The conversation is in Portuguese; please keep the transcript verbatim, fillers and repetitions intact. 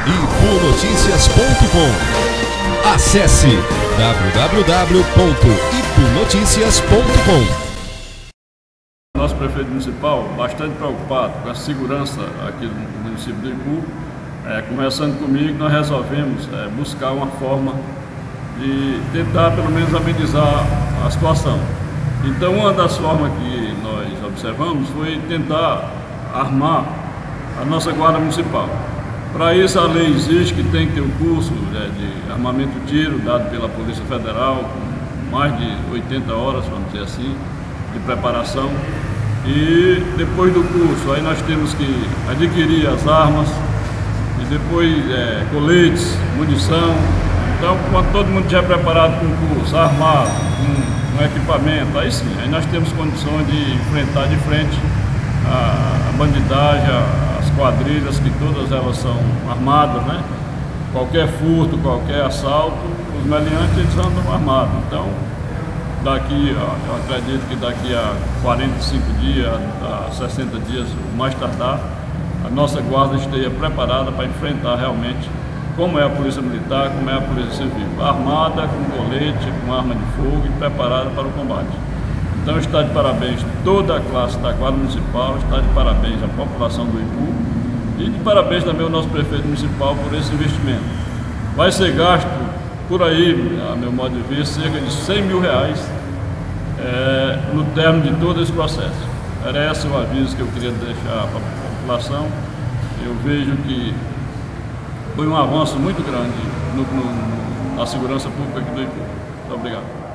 ipu noticias ponto com. Acesse w w w ponto ipu noticias ponto com. Nosso prefeito municipal, bastante preocupado com a segurança aqui no município do Ipu, é, conversando comigo, nós resolvemos é, buscar uma forma de tentar pelo menos amenizar a situação. Então, uma das formas que nós observamos foi tentar armar a nossa guarda municipal. Para isso, a lei exige que tem que ter um curso né, de armamento tiro dado pela Polícia Federal, com mais de oitenta horas, vamos dizer assim, de preparação. E depois do curso, aí nós temos que adquirir as armas e depois é, coletes, munição. Então, quando todo mundo já é preparado com o curso, armado, com um equipamento, aí sim, aí nós temos condições de enfrentar de frente a, a bandidagem, as quadrilhas, que todas elas são armadas, né? Qualquer furto, qualquer assalto, os meliantes eles andam armados. Então, daqui, eu acredito que daqui a quarenta e cinco dias, a sessenta dias, o mais tardar, a nossa guarda esteja preparada para enfrentar realmente como é a Polícia Militar, como é a Polícia Civil, armada, com colete, com arma de fogo e preparada para o combate. Então está de parabéns toda a classe da Guarda Municipal, está de parabéns a população do Ipu e de parabéns também ao nosso prefeito municipal por esse investimento. Vai ser gasto por aí, a meu modo de ver, cerca de cem mil reais é, no término de todo esse processo. Era esse o aviso que eu queria deixar para a população. Eu vejo que foi um avanço muito grande no, no, na segurança pública aqui do Ipu. Muito obrigado.